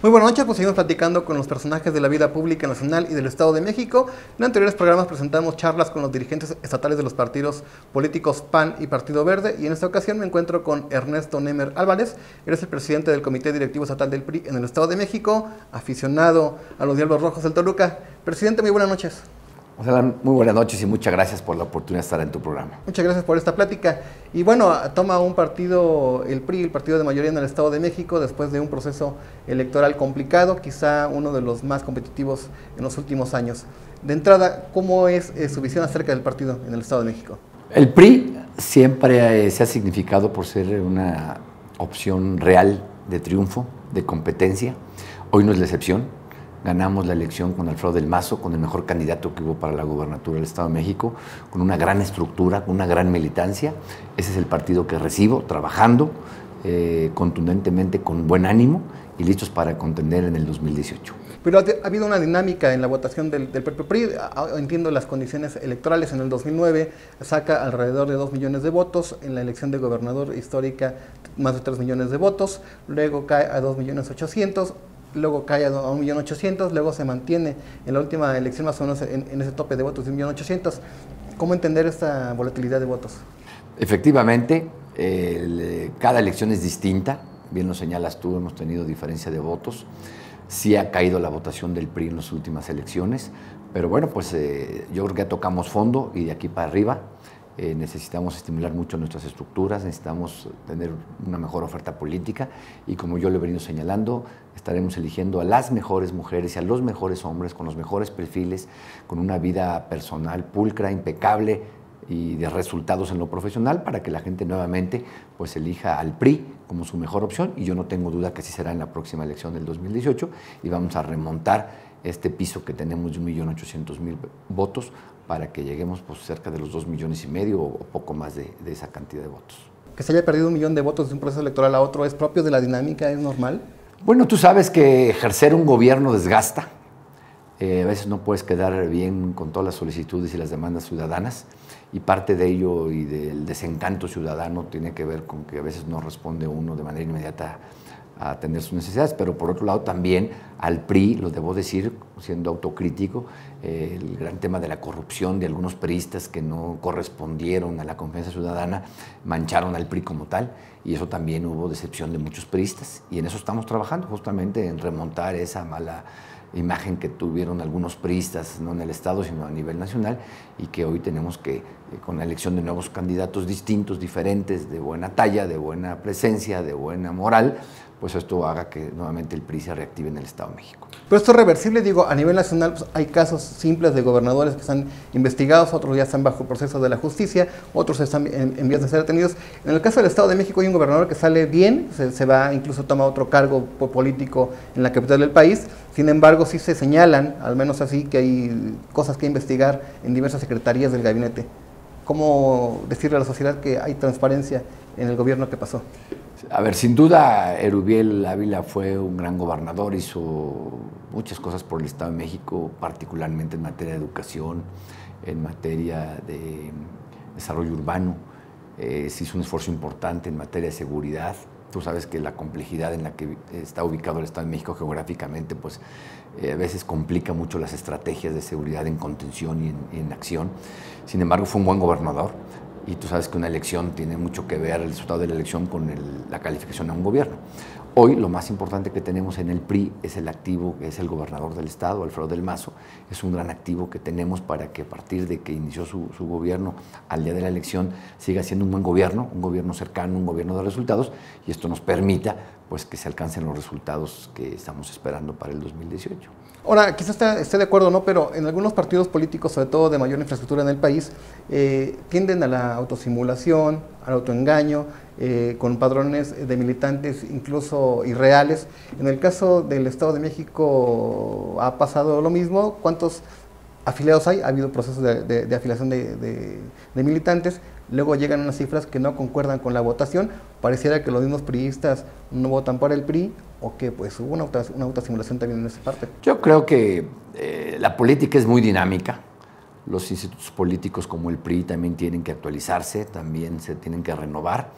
Muy buenas noches, pues seguimos platicando con los personajes de la vida pública nacional y del Estado de México. En anteriores programas presentamos charlas con los dirigentes estatales de los partidos políticos PAN y Partido Verde, y en esta ocasión me encuentro con Ernesto Nemer Álvarez. Eres el presidente del Comité Directivo Estatal del PRI en el Estado de México, aficionado a los Diablos Rojos del Toluca. Presidente, muy buenas noches. Muy buenas noches y muchas gracias por la oportunidad de estar en tu programa. Muchas gracias por esta plática. Y bueno, toma un partido, el PRI, el partido de mayoría en el Estado de México, después de un proceso electoral complicado, quizá uno de los más competitivos en los últimos años. De entrada, ¿cómo es su visión acerca del partido en el Estado de México? El PRI siempre se ha significado por ser una opción real de triunfo, de competencia. Hoy no es la excepción. Ganamos la elección con Alfredo del Mazo, con el mejor candidato que hubo para la gubernatura del Estado de México, con una gran estructura, con una gran militancia. Ese es el partido que recibo, trabajando contundentemente, con buen ánimo y listos para contender en el 2018. Pero ha habido una dinámica en la votación del propio PRI. Entiendo las condiciones electorales. En el 2009 saca alrededor de 2 millones de votos. En la elección de gobernador histórica, más de 3 millones de votos. Luego cae a 2.800.000. Luego cae a 1.800.000, luego se mantiene en la última elección más o menos en ese tope de votos de 1.800.000. ¿Cómo entender esta volatilidad de votos? Efectivamente, cada elección es distinta, bien lo señalas tú, hemos tenido diferencia de votos. Sí ha caído la votación del PRI en las últimas elecciones, pero bueno, pues yo creo que ya tocamos fondo y de aquí para arriba. Necesitamos estimular mucho nuestras estructuras, necesitamos tener una mejor oferta política y, como yo lo he venido señalando, estaremos eligiendo a las mejores mujeres y a los mejores hombres con los mejores perfiles, con una vida personal pulcra, impecable y de resultados en lo profesional, para que la gente nuevamente pues elija al PRI como su mejor opción, y yo no tengo duda que así será en la próxima elección del 2018 y vamos a remontar este piso que tenemos de 1.800.000 votos para que lleguemos pues cerca de los 2,5 millones o poco más de esa cantidad de votos. ¿Que se haya perdido 1 millón de votos de un proceso electoral a otro es propio de la dinámica, es normal? Bueno, tú sabes que ejercer un gobierno desgasta. A veces no puedes quedar bien con todas las solicitudes y las demandas ciudadanas, y parte de ello y del desencanto ciudadano tiene que ver con que a veces no responde uno de manera inmediata a atender sus necesidades, pero por otro lado también al PRI, lo debo decir, siendo autocrítico, el gran tema de la corrupción de algunos priistas que no correspondieron a la confianza ciudadana, mancharon al PRI como tal, y eso también hubo decepción de muchos priistas, y en eso estamos trabajando, justamente en remontar esa mala imagen que tuvieron algunos priistas, no en el Estado, sino a nivel nacional, y que hoy tenemos que, con la elección de nuevos candidatos distintos, diferentes, de buena talla, de buena presencia, de buena moral, pues esto haga que nuevamente el PRI se reactive en el Estado de México. Pero esto es reversible, digo, a nivel nacional pues, hay casos simples de gobernadores que están investigados, otros ya están bajo proceso de la justicia, otros están en vías de ser detenidos. En el caso del Estado de México hay un gobernador que sale bien, se va, incluso toma otro cargo político en la capital del país. Sin embargo, sí se señalan, al menos así, que hay cosas que investigar en diversas secretarías del gabinete. ¿Cómo decirle a la sociedad que hay transparencia en el gobierno que pasó? A ver, sin duda, Erubiel Ávila fue un gran gobernador, hizo muchas cosas por el Estado de México, particularmente en materia de educación, en materia de desarrollo urbano. Se hizo un esfuerzo importante en materia de seguridad. Tú sabes que la complejidad en la que está ubicado el Estado de México geográficamente, pues a veces complica mucho las estrategias de seguridad en contención y en acción. Sin embargo, fue un buen gobernador. Y tú sabes que una elección tiene mucho que ver, el resultado de la elección, con la calificación a un gobierno. Hoy lo más importante que tenemos en el PRI es el activo que es el gobernador del Estado, Alfredo del Mazo. Es un gran activo que tenemos para que a partir de que inició su gobierno al día de la elección siga siendo un buen gobierno, un gobierno cercano, un gobierno de resultados, y esto nos permita pues, que se alcancen los resultados que estamos esperando para el 2018. Ahora, quizás esté de acuerdo o no, pero en algunos partidos políticos, sobre todo de mayor infraestructura en el país, tienden a la autosimulación, al autoengaño, con padrones de militantes incluso irreales. En el caso del Estado de México ha pasado lo mismo. ¿Cuántos afiliados hay? Ha habido procesos de afiliación de militantes. Luego llegan unas cifras que no concuerdan con la votación. Pareciera que los mismos priistas no votan por el PRI, o que pues hubo una autosimulación también en esa parte. Yo creo que la política es muy dinámica. Los institutos políticos como el PRI también tienen que actualizarse, también se tienen que renovar.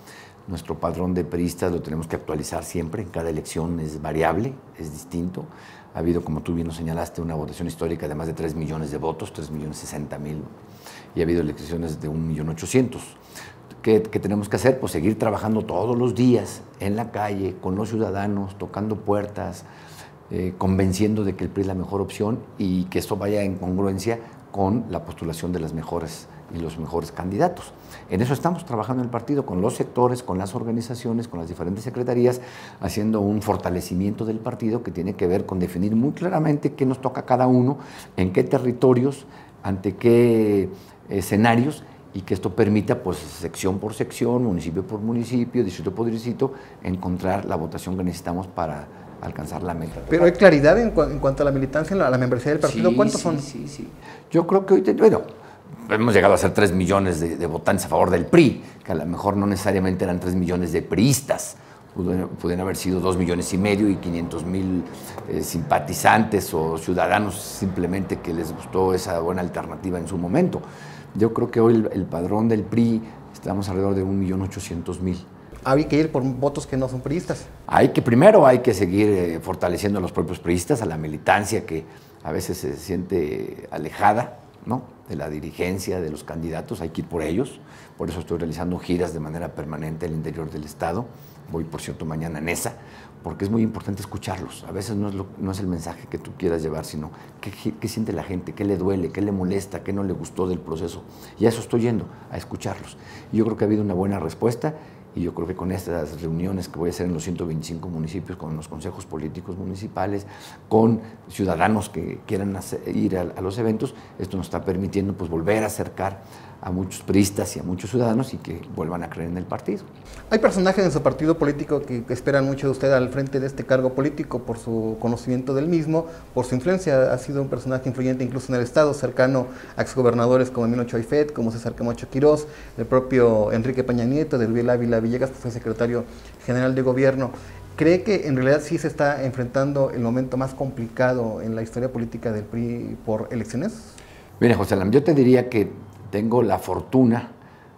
Nuestro padrón de priistas lo tenemos que actualizar siempre, en cada elección es variable, es distinto. Ha habido, como tú bien nos señalaste, una votación histórica de más de 3 millones de votos, 3.060.000, y ha habido elecciones de 1.800.000. ¿Qué tenemos que hacer? Pues seguir trabajando todos los días en la calle, con los ciudadanos, tocando puertas, convenciendo de que el PRI es la mejor opción y que esto vaya en congruencia con la postulación de las mejores y los mejores candidatos. En eso estamos trabajando en el partido, con los sectores, con las organizaciones, con las diferentes secretarías, haciendo un fortalecimiento del partido que tiene que ver con definir muy claramente qué nos toca a cada uno, en qué territorios, ante qué escenarios, y que esto permita, pues, sección por sección, municipio por municipio, distrito por distrito, encontrar la votación que necesitamos para alcanzar la meta. Pero hay claridad en cuanto a la militancia, a la membresía del partido. Sí, ¿Cuántos sí, son? Sí. Yo creo que hoy, bueno, hemos llegado a ser 3 millones de votantes a favor del PRI, que a lo mejor no necesariamente eran 3 millones de priistas, pudieron haber sido 2,5 millones y 500,000 simpatizantes o ciudadanos simplemente que les gustó esa buena alternativa en su momento. Yo creo que hoy el padrón del PRI estamos alrededor de 1.800.000. Hay que ir por votos que no son priistas. Primero hay que seguir fortaleciendo a los propios priistas, a la militancia que a veces se siente alejada, ¿no?, de la dirigencia, de los candidatos. Hay que ir por ellos. Por eso estoy realizando giras de manera permanente al interior del estado. Voy, por cierto, mañana a Nesa, porque es muy importante escucharlos. A veces no es el mensaje que tú quieras llevar, sino qué siente la gente, qué le duele, qué le molesta, qué no le gustó del proceso. Y a eso estoy yendo, a escucharlos. Y yo creo que ha habido una buena respuesta, y yo creo que con estas reuniones que voy a hacer en los 125 municipios, con los consejos políticos municipales, con ciudadanos que quieran ir a los eventos, esto nos está permitiendo, pues, volver a acercar a muchos priistas y a muchos ciudadanos y que vuelvan a creer en el partido. Hay personajes en su partido político que esperan mucho de usted al frente de este cargo político por su conocimiento del mismo, por su influencia. Ha sido un personaje influyente incluso en el estado, cercano a exgobernadores como Emilio Choifet, como César Camacho Quirós, el propio Enrique Peña Nieto, de Erubiel Ávila Villegas, que fue secretario general de gobierno. ¿Cree que en realidad sí se está enfrentando el momento más complicado en la historia política del PRI por elecciones? Mire, José Lam, yo te diría que tengo la fortuna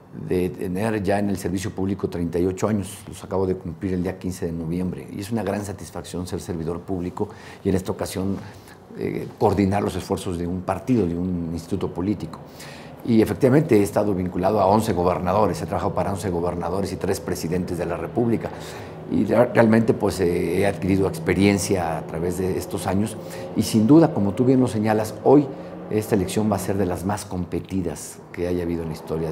de tener ya en el servicio público 38 años, los acabo de cumplir el día 15 de noviembre, y es una gran satisfacción ser servidor público y en esta ocasión coordinar los esfuerzos de un partido, de un instituto político. Y efectivamente he estado vinculado a 11 gobernadores, he trabajado para 11 gobernadores y 3 presidentes de la República, y realmente, pues, he adquirido experiencia a través de estos años, y sin duda, como tú bien lo señalas, hoy esta elección va a ser de las más competidas que haya habido en la historia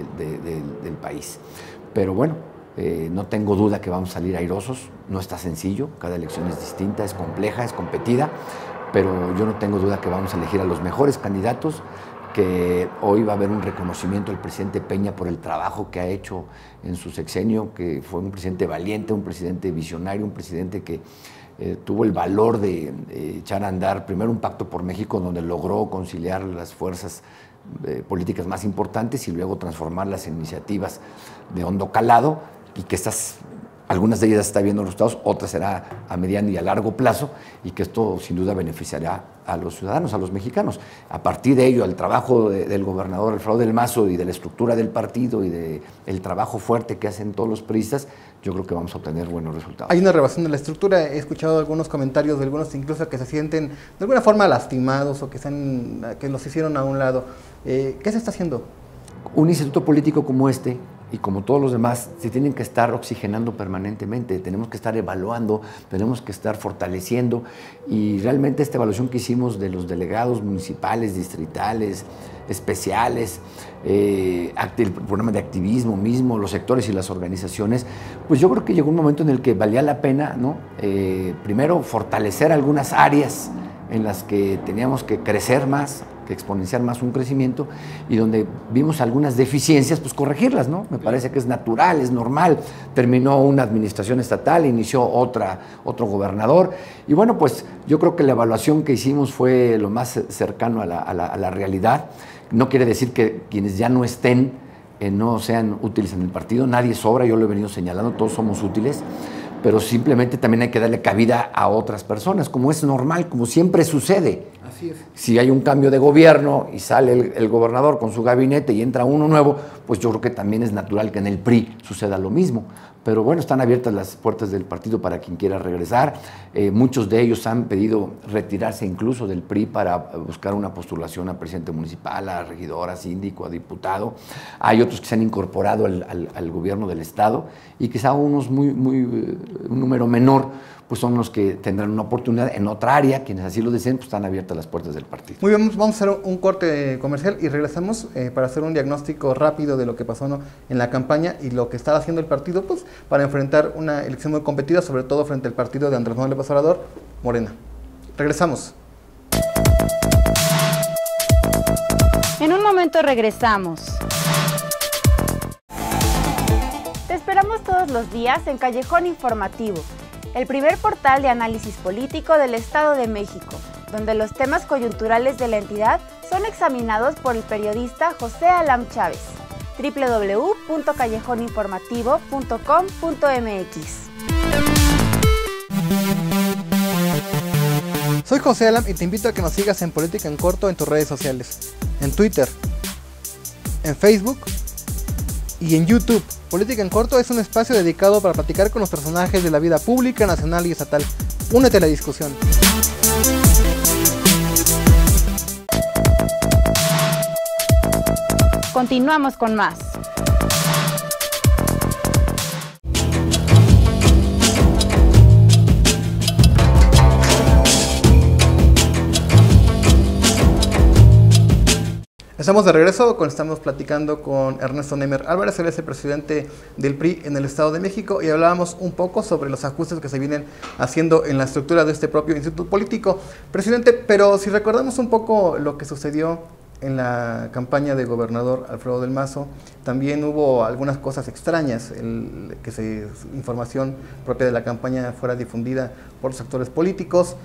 del país. Pero bueno, no tengo duda que vamos a salir airosos. No está sencillo, cada elección es distinta, es compleja, es competida, pero yo no tengo duda que vamos a elegir a los mejores candidatos, que hoy va a haber un reconocimiento al presidente Peña por el trabajo que ha hecho en su sexenio, que fue un presidente valiente, un presidente visionario, un presidente que tuvo el valor de echar a andar primero un pacto por México donde logró conciliar las fuerzas políticas más importantes y luego transformarlas en iniciativas de hondo calado, y que algunas de ellas está viendo los resultados, otras será a mediano y a largo plazo, y que esto sin duda beneficiará a los ciudadanos, a los mexicanos. A partir de ello, al trabajo del gobernador Alfredo del Mazo y de la estructura del partido y del trabajo fuerte que hacen todos los priistas, yo creo que vamos a obtener buenos resultados. Hay una revisión de la estructura. He escuchado algunos comentarios de algunos incluso que se sienten de alguna forma lastimados o que los hicieron a un lado. ¿Qué se está haciendo? Un instituto político como este y como todos los demás se tienen que estar oxigenando permanentemente, tenemos que estar evaluando, tenemos que estar fortaleciendo, y realmente esta evaluación que hicimos de los delegados municipales, distritales, especiales, el programa de activismo mismo, los sectores y las organizaciones, pues yo creo que llegó un momento en el que valía la pena, ¿no?, primero fortalecer algunas áreas en las que teníamos que crecer más, que exponenciar más un crecimiento, y donde vimos algunas deficiencias, pues corregirlas, ¿no? Me parece que es natural, es normal. Terminó una administración estatal, inició otro gobernador, y bueno, pues yo creo que la evaluación que hicimos fue lo más cercano a la realidad. No quiere decir que quienes ya no estén no sean útiles en el partido, nadie sobra, yo lo he venido señalando, todos somos útiles, pero simplemente también hay que darle cabida a otras personas, como es normal, como siempre sucede. Así es. Si hay un cambio de gobierno y sale el gobernador con su gabinete y entra uno nuevo, pues yo creo que también es natural que en el PRI suceda lo mismo. pero bueno, están abiertas las puertas del partido para quien quiera regresar. Muchos de ellos han pedido retirarse incluso del PRI para buscar una postulación a presidente municipal, a regidor, a síndico, a diputado. Hay otros que se han incorporado al gobierno del Estado y quizá unos un número menor, pues son los que tendrán una oportunidad en otra área. Quienes así lo deseen, pues están abiertas las puertas del partido. Muy bien, vamos a hacer un corte comercial y regresamos para hacer un diagnóstico rápido de lo que pasó, ¿no?, en la campaña y lo que está haciendo el partido, pues, para enfrentar una elección muy competida, sobre todo frente al partido de Andrés Manuel López Obrador, Morena. Regresamos. En un momento regresamos. Te esperamos todos los días en Callejón Informativo, el primer portal de análisis político del Estado de México, donde los temas coyunturales de la entidad son examinados por el periodista José Alam Chávez. www.callejoninformativo.com.mx. Soy José Alam y te invito a que nos sigas en Política en Corto en tus redes sociales, en Twitter, en Facebook y en YouTube. Política en Corto es un espacio dedicado para platicar con los personajes de la vida pública, nacional y estatal. Únete a la discusión. Continuamos con más. Estamos de regreso, estamos platicando con Ernesto Neymer Álvarez, él es el presidente del PRI en el Estado de México y hablábamos un poco sobre los ajustes que se vienen haciendo en la estructura de este propio instituto político. Presidente, pero si recordamos un poco lo que sucedió en la campaña de gobernador Alfredo del Mazo, también hubo algunas cosas extrañas, información propia de la campaña fuera difundida por los actores políticos,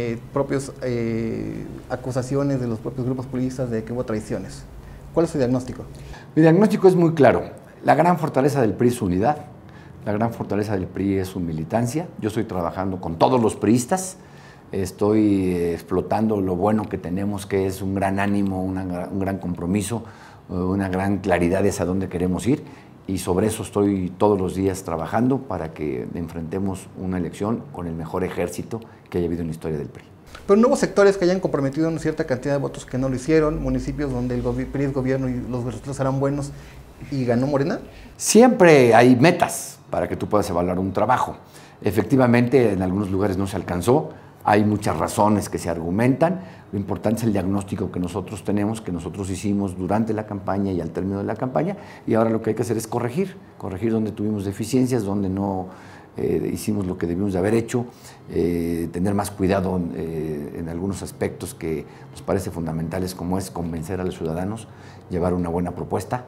acusaciones de los propios grupos politistas de que hubo traiciones. ¿Cuál es su diagnóstico? Mi diagnóstico es muy claro. La gran fortaleza del PRI es su unidad, la gran fortaleza del PRI es su militancia. Yo estoy trabajando con todos los priistas, estoy explotando lo bueno que tenemos, que es un gran ánimo, un gran compromiso, una gran claridad hacia dónde queremos ir, y sobre eso estoy todos los días trabajando para que enfrentemos una elección con el mejor ejército que haya habido en la historia del PRI. Pero no hubo sectores que hayan comprometido una cierta cantidad de votos que no lo hicieron, municipios donde el PRI es gobierno y los resultados eran buenos y ganó Morena. Siempre hay metas para que tú puedas evaluar un trabajo. Efectivamente, en algunos lugares no se alcanzó. Hay muchas razones que se argumentan. Lo importante es el diagnóstico que nosotros tenemos, que nosotros hicimos durante la campaña y al término de la campaña, y ahora lo que hay que hacer es corregir donde tuvimos deficiencias, donde no hicimos lo que debimos de haber hecho, tener más cuidado en algunos aspectos que nos parece fundamentales, como es convencer a los ciudadanos, llevar una buena propuesta,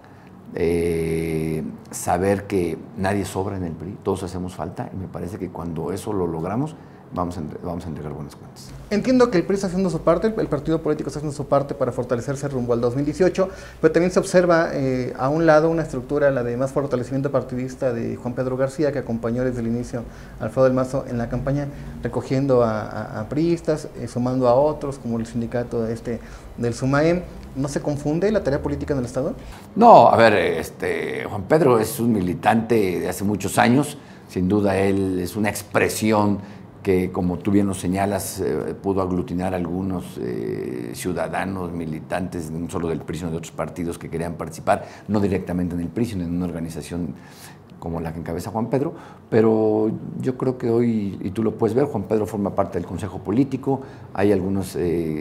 saber que nadie sobra en el PRI, todos hacemos falta, y me parece que cuando eso lo logramos, vamos a entregar buenas cuentas. Entiendo que el PRI está haciendo su parte, el partido político está haciendo su parte para fortalecerse rumbo al 2018, pero también se observa a un lado una estructura, la de más fortalecimiento partidista de Juan Pedro García, que acompañó desde el inicio a Alfredo del Mazo en la campaña, recogiendo a priistas, sumando a otros, como el sindicato del SUMAEM. ¿No se confunde la tarea política en el Estado? No, a ver, Juan Pedro es un militante de hace muchos años, sin duda él es una expresión que, como tú bien lo señalas, pudo aglutinar a algunos ciudadanos, militantes, no solo del PRI, sino de otros partidos que querían participar, no directamente en el PRI, sino en una organización como la que encabeza Juan Pedro, pero yo creo que hoy, y tú lo puedes ver, Juan Pedro forma parte del Consejo Político, hay algunos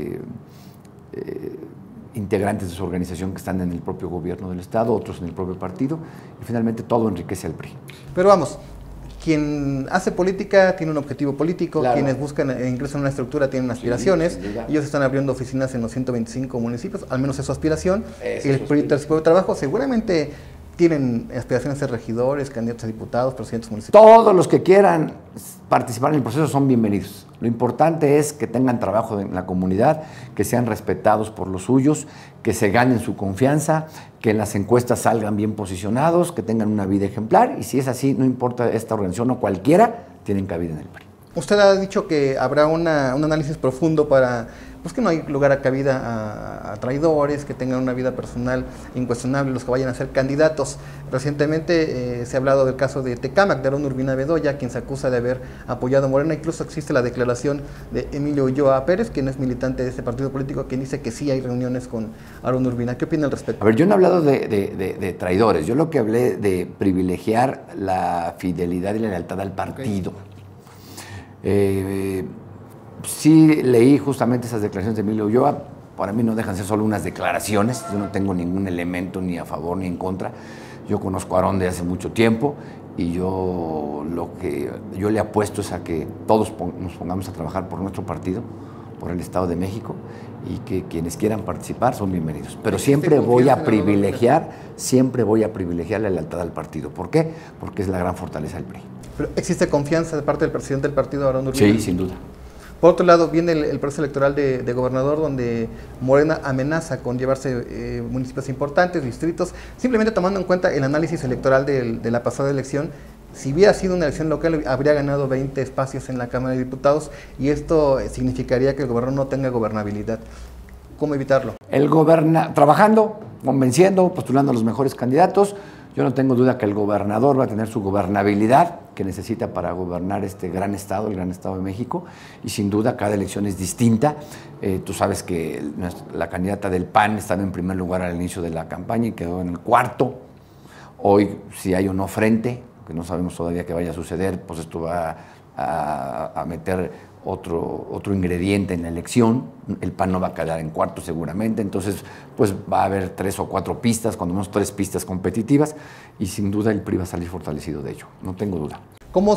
integrantes de su organización que están en el propio gobierno del Estado, otros en el propio partido, y finalmente todo enriquece al PRI. Pero vamos, quien hace política tiene un objetivo político, claro. Quienes buscan ingreso en una estructura tienen aspiraciones, sí, ellos están abriendo oficinas en los 125 municipios, al menos es su aspiración, el proyecto de trabajo seguramente tienen aspiraciones de ser regidores, candidatos a diputados, presidentes municipales. Todos los que quieran participar en el proceso son bienvenidos. Lo importante es que tengan trabajo en la comunidad, que sean respetados por los suyos, que se ganen su confianza, que en las encuestas salgan bien posicionados, que tengan una vida ejemplar, y si es así, no importa esta organización o cualquiera, tienen cabida en el PRI. Usted ha dicho que habrá un análisis profundo para pues que no hay lugar a cabida a traidores, que tengan una vida personal incuestionable los que vayan a ser candidatos. Recientemente se ha hablado del caso de Tecámac, de Aarón Urbina Bedoya, quien se acusa de haber apoyado a Morena. Incluso existe la declaración de Emilio Ulloa Pérez, quien es militante de este partido político, quien dice que sí hay reuniones con Aarón Urbina. ¿Qué opina al respecto? A ver, yo no he hablado de traidores, yo lo que hablé de privilegiar la fidelidad y la lealtad al partido. Okay. Sí leí justamente esas declaraciones de Emilio Ulloa. Para mí no dejan ser solo unas declaraciones, yo no tengo ningún elemento ni a favor ni en contra. Yo conozco a Aarón de hace mucho tiempo y lo que yo le apuesto es a que todos nos pongamos a trabajar por nuestro partido, por el Estado de México, y que quienes quieran participar son bienvenidos. Pero siempre voy a privilegiar la lealtad al partido. ¿Por qué? Porque es la gran fortaleza del PRI. ¿Pero existe confianza de parte del presidente del partido, Aarón Urbina? Sí, sin duda. Por otro lado, viene el proceso electoral de gobernador, donde Morena amenaza con llevarse municipios importantes, distritos, simplemente tomando en cuenta el análisis electoral de la pasada elección. Si hubiera sido una elección local, habría ganado 20 espacios en la Cámara de Diputados, y esto significaría que el gobernador no tenga gobernabilidad. ¿Cómo evitarlo? Trabajando, convenciendo, postulando a los mejores candidatos. Yo no tengo duda que el gobernador va a tener su gobernabilidad que necesita para gobernar este gran estado, el gran estado de México, y sin duda cada elección es distinta. Tú sabes que la candidata del PAN estaba en primer lugar al inicio de la campaña y quedó en el cuarto. Hoy, si hay o no frente, que no sabemos todavía qué vaya a suceder, pues esto va a meter otro ingrediente en la elección. El PAN no va a quedar en cuarto seguramente, entonces pues va a haber 3 o 4 pistas, cuando menos 3 pistas competitivas, y sin duda el PRI va a salir fortalecido de ello, no tengo duda. ¿Cómo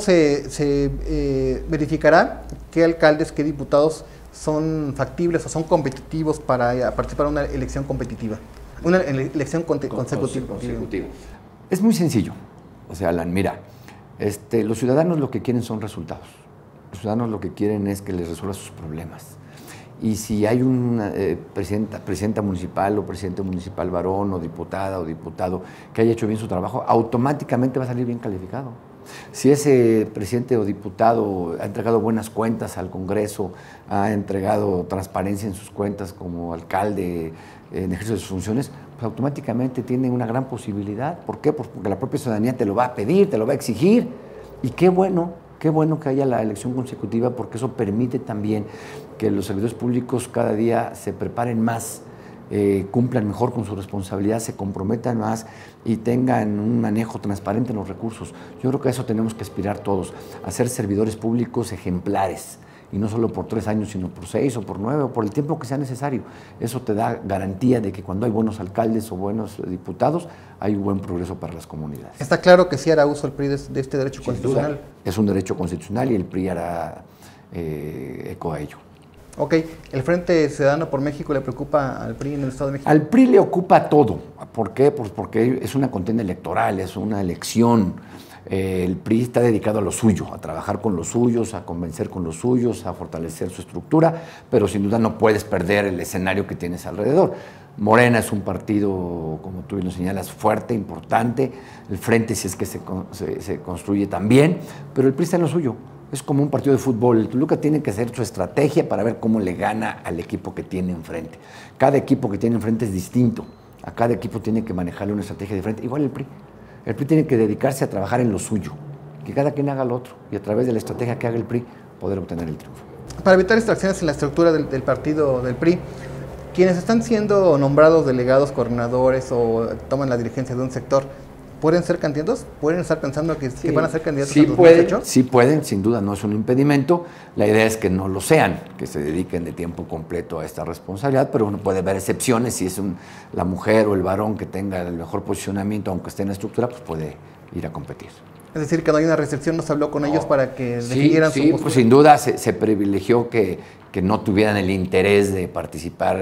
se verificará qué alcaldes, qué diputados son factibles o son competitivos para participar en una elección competitiva? Una elección consecutiva. Es muy sencillo. O sea, Alan, mira, los ciudadanos lo que quieren son resultados. Los ciudadanos lo que quieren es que les resuelva sus problemas. Y si hay una presidenta municipal o presidente municipal varón o diputada o diputado que haya hecho bien su trabajo, automáticamente va a salir bien calificado. Si ese presidente o diputado ha entregado buenas cuentas al Congreso, ha entregado transparencia en sus cuentas como alcalde en ejercicio de sus funciones, pues automáticamente tiene una gran posibilidad. ¿Por qué? Pues porque la propia ciudadanía te lo va a pedir, te lo va a exigir. Y qué bueno que haya la elección consecutiva, porque eso permite también que los servidores públicos cada día se preparen más, cumplan mejor con su responsabilidad, se comprometan más y tengan un manejo transparente en los recursos. Yo creo que a eso tenemos que aspirar todos, a ser servidores públicos ejemplares, y no solo por 3 años, sino por 6 o por 9 o por el tiempo que sea necesario. Eso te da garantía de que cuando hay buenos alcaldes o buenos diputados, hay un buen progreso para las comunidades. Está claro que sí hará uso el PRI de este derecho constitucional. Duda, es un derecho constitucional y el PRI hará eco a ello. Ok, ¿el Frente Ciudadano por México le preocupa al PRI en el Estado de México? Al PRI le ocupa todo. ¿Por qué? Pues porque es una contienda electoral, es una elección. El PRI está dedicado a lo suyo, a trabajar con los suyos, a convencer con los suyos, a fortalecer su estructura, pero sin duda no puedes perder el escenario que tienes alrededor. Morena es un partido, como tú lo señalas, fuerte, importante. El Frente, si es que se construye también, pero el PRI está en lo suyo. Es como un partido de fútbol. El Toluca tiene que hacer su estrategia para ver cómo le gana al equipo que tiene enfrente. Cada equipo que tiene enfrente es distinto. A cada equipo tiene que manejarle una estrategia diferente. Igual el PRI. El PRI tiene que dedicarse a trabajar en lo suyo, que cada quien haga lo otro, y a través de la estrategia que haga el PRI poder obtener el triunfo. Para evitar distracciones en la estructura del partido del PRI, quienes están siendo nombrados delegados, coordinadores o toman la dirigencia de un sector, ¿pueden ser candidatos? ¿Pueden estar pensando que van a ser candidatos sí en 2018? Sí pueden, sin duda no es un impedimento. La idea es que no lo sean, que se dediquen de tiempo completo a esta responsabilidad, pero uno puede ver excepciones. Si es la mujer o el varón que tenga el mejor posicionamiento, aunque esté en la estructura, pues puede ir a competir. Es decir, que no hay una recepción, no se habló con ellos para que definieran su postura. Pues sin duda se privilegió que no tuvieran el interés de participar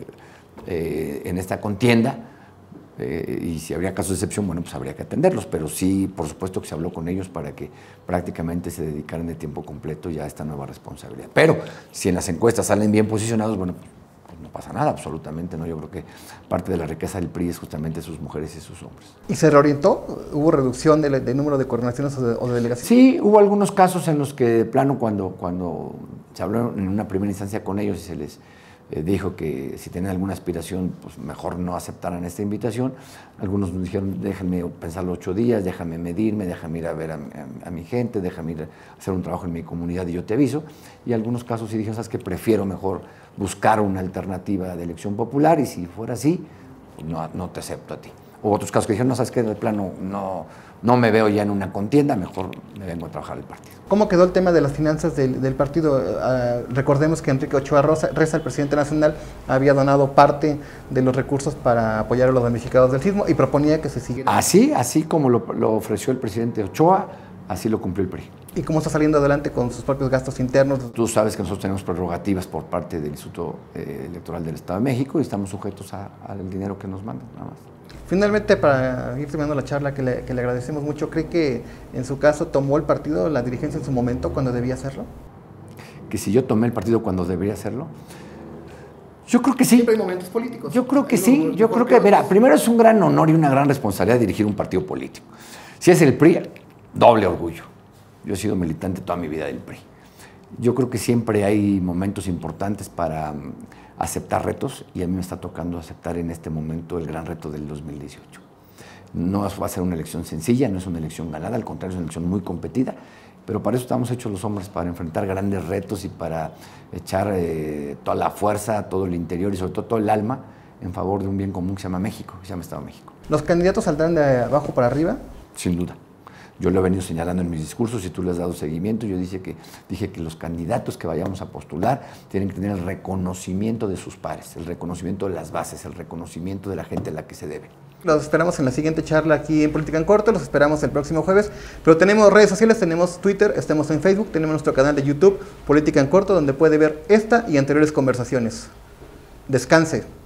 en esta contienda. Y si habría casos de excepción, bueno, pues habría que atenderlos, pero sí, por supuesto que se habló con ellos para que prácticamente se dedicaran de tiempo completo ya a esta nueva responsabilidad. Pero si en las encuestas salen bien posicionados, bueno, pues no pasa nada, absolutamente no. Yo creo que parte de la riqueza del PRI es justamente sus mujeres y sus hombres. ¿Y se reorientó? ¿Hubo reducción de número de coordinaciones o de delegaciones? Sí, hubo algunos casos en los que de plano cuando se habló en una primera instancia con ellos y se les dijo que si tenían alguna aspiración, pues mejor no aceptaran esta invitación. Algunos nos dijeron, déjenme pensarlo 8 días, déjame medirme, déjame ir a ver a mi gente, déjame ir a hacer un trabajo en mi comunidad y yo te aviso. Y en algunos casos sí dijeron, sabes que prefiero mejor buscar una alternativa de elección popular y si fuera así, pues no te acepto a ti. O otros casos que dijeron, no, sabes que de plano no me veo ya en una contienda, mejor me vengo a trabajar al partido. ¿Cómo quedó el tema de las finanzas del partido? Recordemos que Enrique Ochoa Reza, el presidente nacional, había donado parte de los recursos para apoyar a los damnificados del sismo y proponía que se siguiera. Así como lo ofreció el presidente Ochoa, así lo cumplió el PRI. ¿Y cómo está saliendo adelante con sus propios gastos internos? Tú sabes que nosotros tenemos prerrogativas por parte del Instituto Electoral del Estado de México y estamos sujetos al dinero que nos mandan, nada más. Finalmente, para ir terminando la charla, que le agradecemos mucho, ¿cree que en su caso tomó el partido la dirigencia en su momento cuando debía hacerlo? Que si yo tomé el partido cuando debería hacerlo, yo creo que sí. Siempre hay momentos políticos. Yo creo que sí. Yo creo que, mira, primero es un gran honor y una gran responsabilidad dirigir un partido político. Si es el PRI, doble orgullo. Yo he sido militante toda mi vida del PRI. Yo creo que siempre hay momentos importantes para aceptar retos y a mí me está tocando aceptar en este momento el gran reto del 2018. No va a ser una elección sencilla, no es una elección ganada, al contrario, es una elección muy competida, pero para eso estamos hechos los hombres, para enfrentar grandes retos y para echar toda la fuerza, todo el interior y sobre todo el alma en favor de un bien común que se llama México, que se llama Estado de México. ¿Los candidatos saldrán de abajo para arriba? Sin duda. Yo lo he venido señalando en mis discursos y tú le has dado seguimiento. Yo dije que los candidatos que vayamos a postular tienen que tener el reconocimiento de sus pares, el reconocimiento de las bases, el reconocimiento de la gente a la que se debe. Los esperamos en la siguiente charla aquí en Política en Corto, los esperamos el próximo jueves, pero tenemos redes sociales, tenemos Twitter, estamos en Facebook, tenemos nuestro canal de YouTube, Política en Corto, donde puede ver esta y anteriores conversaciones. Descanse.